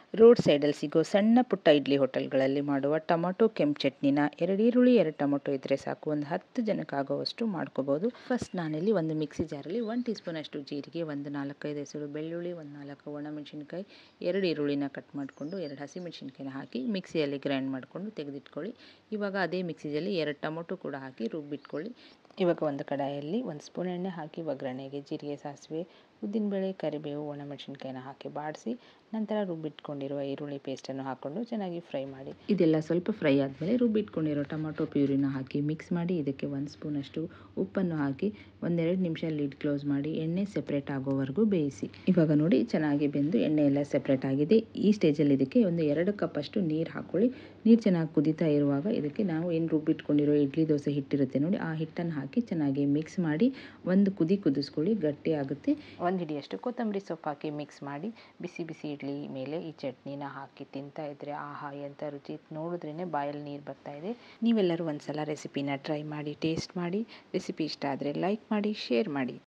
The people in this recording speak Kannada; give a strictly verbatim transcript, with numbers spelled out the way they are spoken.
ರೋಡ್ ಸೈಡಲ್ಲಿ ಸಿಗೋ ಸಣ್ಣ ಪುಟ್ಟ ಇಡ್ಲಿ ಹೋಟೆಲ್ಗಳಲ್ಲಿ ಮಾಡುವ ಟೊಮೊಟೊ ಕೆಂಪು ಚಟ್ನಿನ ಎರಡು ಈರುಳ್ಳಿ ಎರಡು ಟೊಮೊಟೊ ಇದ್ದರೆ ಸಾಕು, ಒಂದು ಹತ್ತು ಜನಕ್ಕೆ ಆಗೋವಷ್ಟು ಮಾಡ್ಕೋಬೋದು. ಫಸ್ಟ್ ನಾನಿಲ್ಲಿ ಒಂದು ಮಿಕ್ಸಿ ಜಾರಲ್ಲಿ ಒಂದು ಟೀ ಸ್ಪೂನ್ ಅಷ್ಟು ಜೀರಿಗೆ, ಒಂದು ನಾಲ್ಕೈದು ಹೆಸರು ಬೆಳ್ಳುಳ್ಳಿ, ಒಂದು ನಾಲ್ಕು ಒಣಮೆಣಸಿನ್ಕಾಯಿ, ಎರಡು ಈರುಳ್ಳಿನ ಕಟ್ ಮಾಡಿಕೊಂಡು ಎರಡು ಹಸಿಮೆಣಸಿನ್ಕಾಯಿನ ಹಾಕಿ ಮಿಕ್ಸಿಯಲ್ಲಿ ಗ್ರೈಂಡ್ ಮಾಡಿಕೊಂಡು ತೆಗೆದಿಟ್ಕೊಳ್ಳಿ. ಇವಾಗ ಅದೇ ಮಿಕ್ಸಿಯಲ್ಲಿ ಎರಡು ಟೊಮೊಟೊ ಕೂಡ ಹಾಕಿ ರುಬ್ಬಿಟ್ಕೊಳ್ಳಿ. ಇವಾಗ ಒಂದು ಕಡಾಯಲ್ಲಿ ಒಂದು ಸ್ಪೂನ್ ಎಣ್ಣೆ ಹಾಕಿ ಒಗ್ಗರಣೆಗೆ ಜೀರಿಗೆ, ಸಾಸಿವೆ, ಉದ್ದಿನಬೇಳೆ, ಕರಿಬೇವು, ಒಣಮೆಣಸಿನ್ಕಾಯಿನ ಹಾಕಿ ಬಾಡಿಸಿ ನಂತರ ರುಬ್ಬಿಟ್ಕೊಂಡಿರುವ ಈರುಳ್ಳಿ ಪೇಸ್ಟನ್ನು ಹಾಕ್ಕೊಂಡು ಚೆನ್ನಾಗಿ ಫ್ರೈ ಮಾಡಿ. ಇದೆಲ್ಲ ಸ್ವಲ್ಪ ಫ್ರೈ ಆದಮೇಲೆ ರುಬ್ಬಿಟ್ಕೊಂಡಿರೋ ಟೊಮೊಟೊ ಪ್ಯೂರಿನ ಹಾಕಿ ಮಿಕ್ಸ್ ಮಾಡಿ ಇದಕ್ಕೆ ಒಂದು ಸ್ಪೂನಷ್ಟು ಉಪ್ಪನ್ನು ಹಾಕಿ ಒಂದೆರಡು ನಿಮಿಷ ಲಿಡ್ ಕ್ಲೋಸ್ ಮಾಡಿ ಎಣ್ಣೆ ಸೆಪ್ರೇಟ್ ಆಗೋವರೆಗೂ ಬೇಯಿಸಿ. ಇವಾಗ ನೋಡಿ ಚೆನ್ನಾಗಿ ಬೆಂದು ಎಣ್ಣೆ ಎಲ್ಲ ಸೆಪ್ರೇಟ್ ಆಗಿದೆ. ಈ ಸ್ಟೇಜಲ್ಲಿ ಇದಕ್ಕೆ ಒಂದು ಎರಡು ಕಪ್ಪಷ್ಟು ನೀರು ಹಾಕ್ಕೊಳ್ಳಿ. ನೀರು ಚೆನ್ನಾಗಿ ಕುದೀತಾ ಇರುವಾಗ ಇದಕ್ಕೆ ನಾವು ಏನು ರುಬ್ಬಿಟ್ಕೊಂಡಿರೋ ಇಡ್ಲಿ ದೋಸೆ ಹಿಟ್ಟಿರುತ್ತೆ ನೋಡಿ, ಆ ಹಿಟ್ಟನ್ನು ಹಾಕಿ ಚೆನ್ನಾಗಿ ಮಿಕ್ಸ್ ಮಾಡಿ ಒಂದು ಕುದಿ ಕುದಿಸ್ಕೊಳ್ಳಿ, ಗಟ್ಟಿ ಆಗುತ್ತೆ. ಒಂದು ಹಿಡಿಯಷ್ಟು ಕೊತ್ತಂಬರಿ ಸೊಪ್ಪು ಹಾಕಿ ಮಿಕ್ಸ್ ಮಾಡಿ ಬಿಸಿ ಬಿಸಿ ಇಡ್ಲಿ ಮೇಲೆ ಈ ಚಟ್ನಿನ ಹಾಕಿ ತಿಂತಾ ಇದ್ರೆ ಆಹಾ ಎಂಥ ರುಚಿ, ನೋಡಿದ್ರೇ ಬಾಯಲ್ಲಿ ನೀರು ಬರ್ತಾ ಇದೆ. ನೀವೆಲ್ಲರೂ ಒಂದ್ಸಲ ರೆಸಿಪಿನ ಟ್ರೈ ಮಾಡಿ ಟೇಸ್ಟ್ ಮಾಡಿ. ರೆಸಿಪಿ ಇಷ್ಟ ಆದರೆ ಲೈಕ್ ಮಾಡಿ, ಶೇರ್ ಮಾಡಿ.